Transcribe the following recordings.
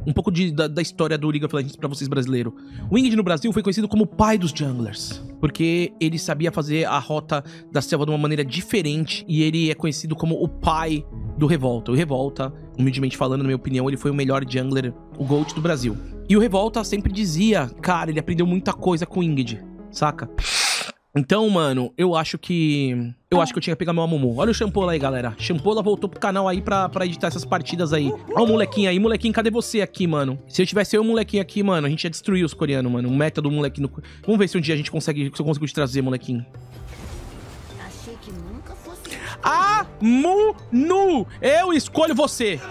um pouco da história do League of Legends pra vocês brasileiros. O Ingrid no Brasil foi conhecido como o pai dos junglers, porque ele sabia fazer a rota da selva de uma maneira diferente, e ele é conhecido como o pai do Revolta. O Revolta, humildemente falando, na minha opinião, ele foi o melhor jungler, o GOAT do Brasil. E o Revolta sempre dizia, cara, ele aprendeu muita coisa com o Ingrid, saca? Então, mano, eu acho que eu tinha que pegar meu Amumu. Olha o Champola aí, galera. Champola voltou pro canal aí pra editar essas partidas aí. Olha o molequinho aí. Molequinho, cadê você aqui, mano? Se eu tivesse eu e o molequinho aqui, mano, a gente ia destruir os coreanos, mano. O meta do molequinho. Vamos ver se um dia a gente consegue, se eu consigo te trazer, molequinho. Achei que nunca fosse... Amumu! Eu escolho você!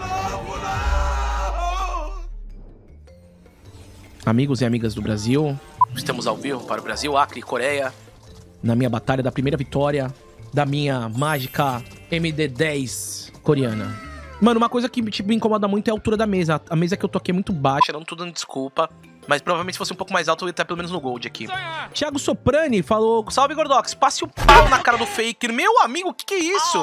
Amigos e amigas do Brasil, estamos ao vivo para o Brasil, Acre e Coreia. Na minha batalha da primeira vitória da minha mágica MD10 coreana. Mano, uma coisa que me incomoda muito é a altura da mesa. A mesa que eu tô aqui é muito baixa, não tô dando desculpa. Mas provavelmente se fosse um pouco mais alto eu ia estar pelo menos no gold aqui. Thiago Soprani falou: salve, Gordox, passe o pau na cara do Faker. Meu amigo, o que é isso?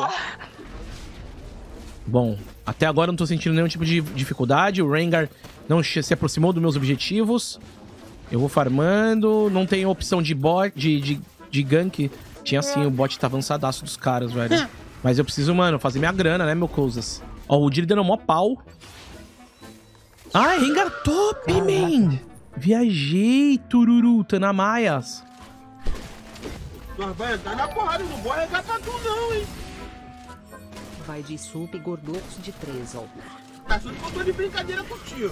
Bom, até agora eu não tô sentindo nenhum tipo de dificuldade. O Rengar não se aproximou dos meus objetivos. Eu vou farmando. Não tem opção de bot, de gank. Tinha sim, o bot tá avançadaço dos caras, velho. Mas eu preciso, mano, fazer minha grana, né, meu coisas? Ó, o Diri dando mó pau. Ai, Rengar top, man! Viajei, tururu, Tanamaias. Nós vai entrar na porrada, não vou arregar pra tu não, hein? Vai de sup e gordox de 3, ó. Tá achando que eu tô de brincadeira contigo.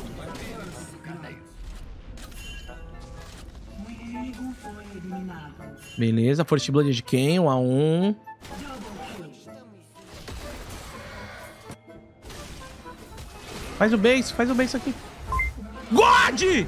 Beleza, First Blood de quem? 1 a 1. Faz o base aqui. God!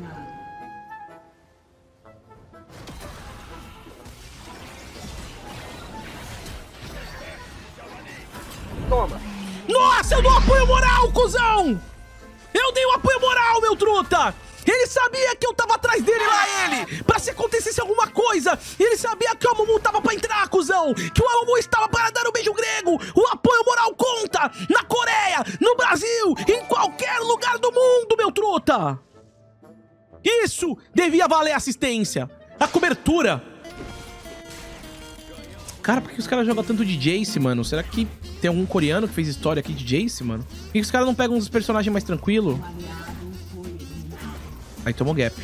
Toma. Nossa, eu dou apoio moral, cuzão! Eu dei um apoio moral, meu truta! Ele sabia que eu tava atrás dele lá, ele! Pra se acontecesse alguma coisa! Ele sabia que o Amumu tava pra entrar, cuzão! Que o Amumu estava para dar o beijo grego! O apoio moral conta! Na Coreia, no Brasil, em qualquer lugar do mundo, meu truta! Isso devia valer a assistência! A cobertura! Cara, por que os caras jogam tanto de Jace, mano? Será que tem algum coreano que fez história aqui de Jace, mano? Por que os caras não pegam uns personagens mais tranquilos? Aí tomou gap.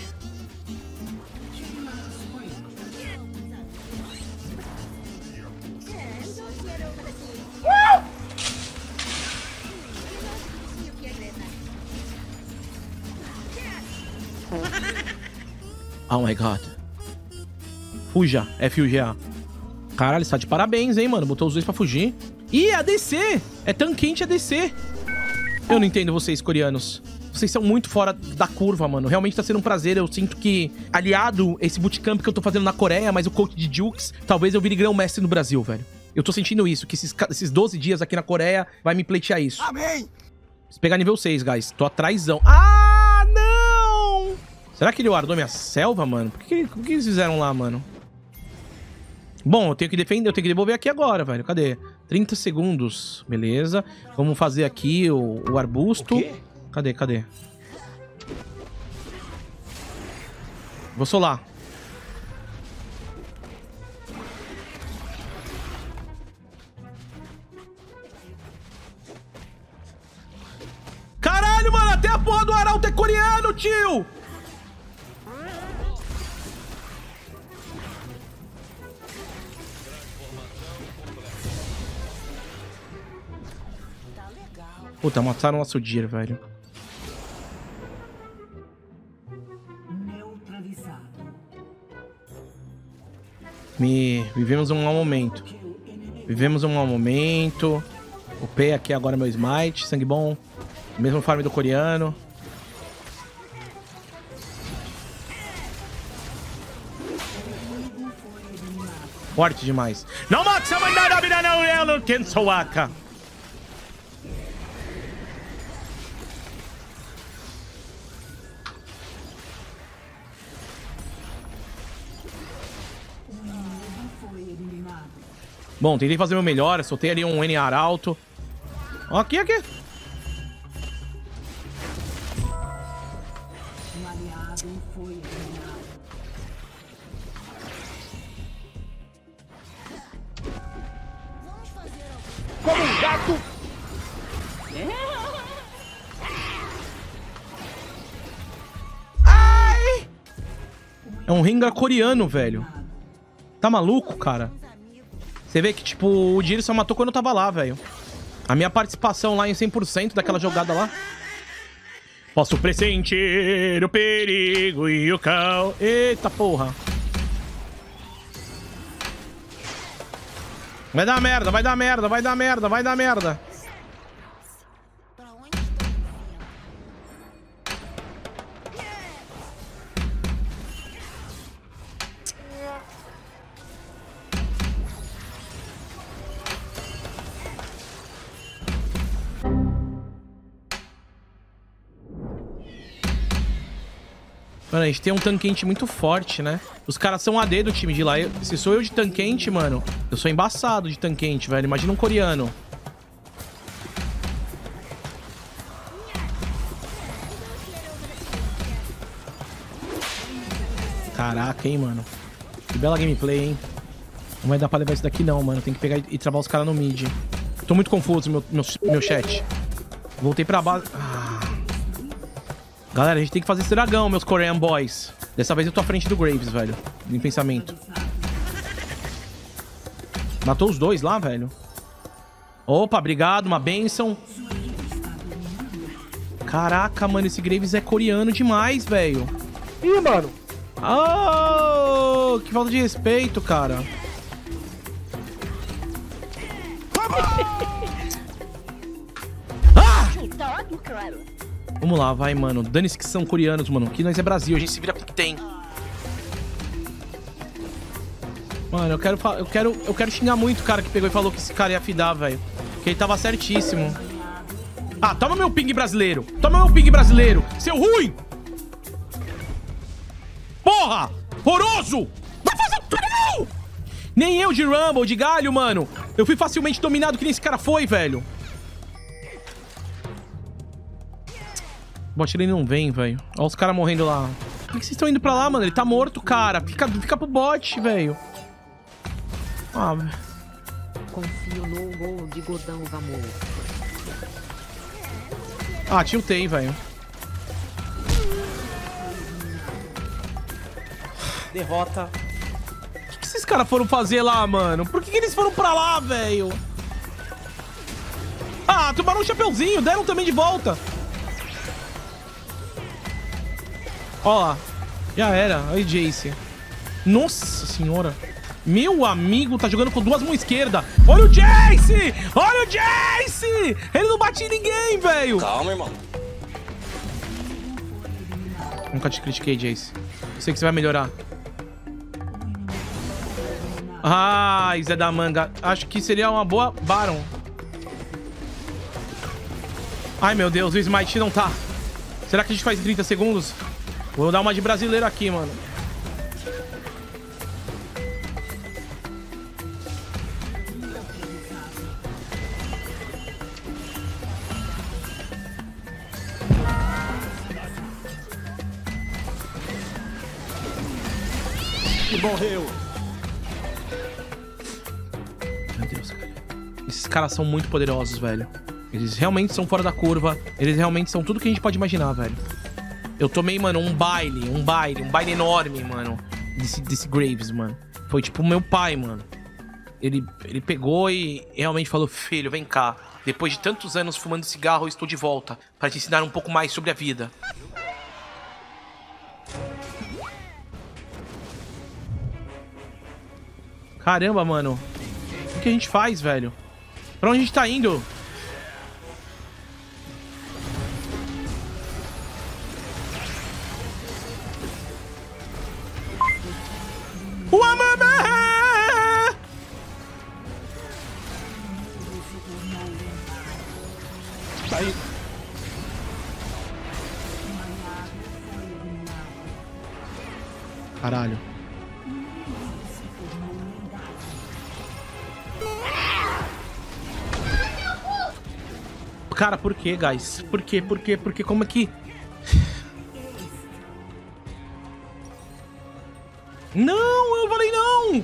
Oh my god. Fuja, FUGA. Caralho, está de parabéns, hein, mano. Botou os dois pra fugir. Ih, é ADC. É tanquente ADC. Eu não entendo vocês, coreanos. Vocês são muito fora da curva, mano. Realmente tá sendo um prazer. Eu sinto que, aliado esse bootcamp que eu tô fazendo na Coreia, mas o coach de Jukes, talvez eu vire grão-mestre no Brasil, velho. Eu tô sentindo isso, que esses 12 dias aqui na Coreia vai me pleitear isso. Amém! Preciso pegar nível 6, guys. Tô atrásão. Ah, não! Será que ele guardou minha selva, mano? O que eles fizeram lá, mano? Bom, eu tenho que defender, eu tenho que devolver aqui agora, velho. Cadê? 30 segundos. Beleza. Vamos fazer aqui o arbusto. O quê? Cadê? Vou solar. Caralho, mano, até a porra do arauto é coreano, tio! Puta, mataram o nosso Dir, velho. Vivemos um mau momento. O P aqui agora é meu smite. Sangue bom. Mesmo farm do coreano. Forte demais. Não mate essa mãe da vida, não, eu quero soaca. Bom, tentei fazer o meu melhor, soltei ali um NR alto. Ó, aqui. Como um gato. Ai! É um Rengar coreano, velho. Tá maluco, cara? Você vê que, tipo, o Jiri só matou quando eu tava lá, velho. A minha participação lá em 100% daquela jogada lá. Posso pressentir o perigo e o caos. Eita porra. Vai dar merda, vai dar merda, vai dar merda, vai dar merda. Mano, a gente tem um tanquente muito forte, né? Os caras são AD do time de lá. Se sou eu de tanquente, mano, eu sou embaçado de tanquente, velho. Imagina um coreano. Caraca, hein, mano. Que bela gameplay, hein? Não vai dar pra levar isso daqui não, mano. Tem que pegar e travar os caras no mid. Tô muito confuso, meu chat. Voltei pra base... Galera, a gente tem que fazer esse dragão, meus Korean boys. Dessa vez eu tô à frente do Graves, velho. Em pensamento. Matou os dois lá, velho. Opa, obrigado, uma bênção. Caraca, mano, esse Graves é coreano demais, velho. Ih, mano. Oh, que falta de respeito, cara. Vamos lá, vai, mano. Dane-se que são coreanos, mano. Aqui nós é Brasil, a gente se vira com o que tem. Mano, eu quero xingar muito o cara que pegou e falou que esse cara ia fidar, velho. Que ele tava certíssimo. Ah, toma meu ping brasileiro. Toma meu ping brasileiro. Seu ruim! Porra! Horroroso! Vai fazer tudo! Nem eu de Rumble, de galho, mano. Eu fui facilmente dominado que nem esse cara foi, velho. O bot lane não vem, velho. Olha os caras morrendo lá. Por que vocês estão indo pra lá, mano? Ele tá morto, cara. Fica pro bot, velho. Ah, velho. Confio no gol de Gordão Vamor. Ah, tiltei, velho. Derrota. O que esses caras foram fazer lá, mano? Por que eles foram pra lá, velho? Ah, tomaram um chapeuzinho. Deram também de volta. Ó lá. Já era. Aí, Jace. Nossa senhora. Meu amigo tá jogando com duas mãos esquerdas. Olha o Jace! Olha o Jace! Ele não bate em ninguém, velho. Calma, irmão. Nunca te critiquei, Jace. Eu sei que você vai melhorar. Ah, Zé da Manga. Acho que seria uma boa Baron. Ai, meu Deus. O Smite não tá. Será que a gente faz em 30 segundos? Vou dar uma de brasileiro aqui, mano. E morreu. Meu Deus, cara. Esses caras são muito poderosos, velho. Eles realmente são fora da curva. Eles realmente são tudo que a gente pode imaginar, velho. Eu tomei, mano, um baile enorme, mano, desse Graves, mano. Foi tipo o meu pai, mano. Ele pegou e realmente falou, filho, vem cá. Depois de tantos anos fumando cigarro, eu estou de volta para te ensinar um pouco mais sobre a vida. Caramba, mano. O que a gente faz, velho? Pra onde a gente tá indo? Tá aí. Caralho. Cara, por que, guys? Por quê? Como é que... Não, eu falei não!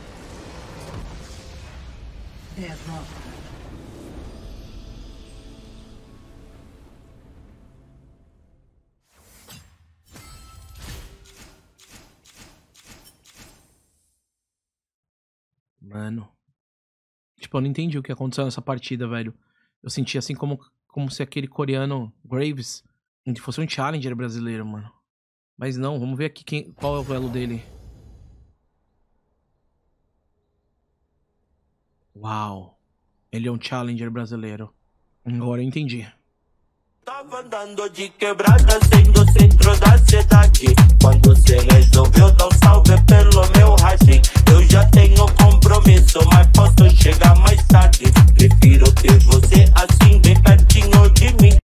Mano. Tipo, eu não entendi o que aconteceu nessa partida, velho. Eu senti assim como se aquele coreano Graves fosse um challenger brasileiro, mano. Mas não, vamos ver aqui qual é o elo dele. Uau. Ele é um challenger brasileiro. Agora eu entendi. Tava andando de quebrada, sendo o centro da cidade. Quando você resolveu dar um salve pelo meu radinho. Eu já tenho compromisso, mas posso chegar mais tarde. Prefiro ter você assim, bem pertinho de mim.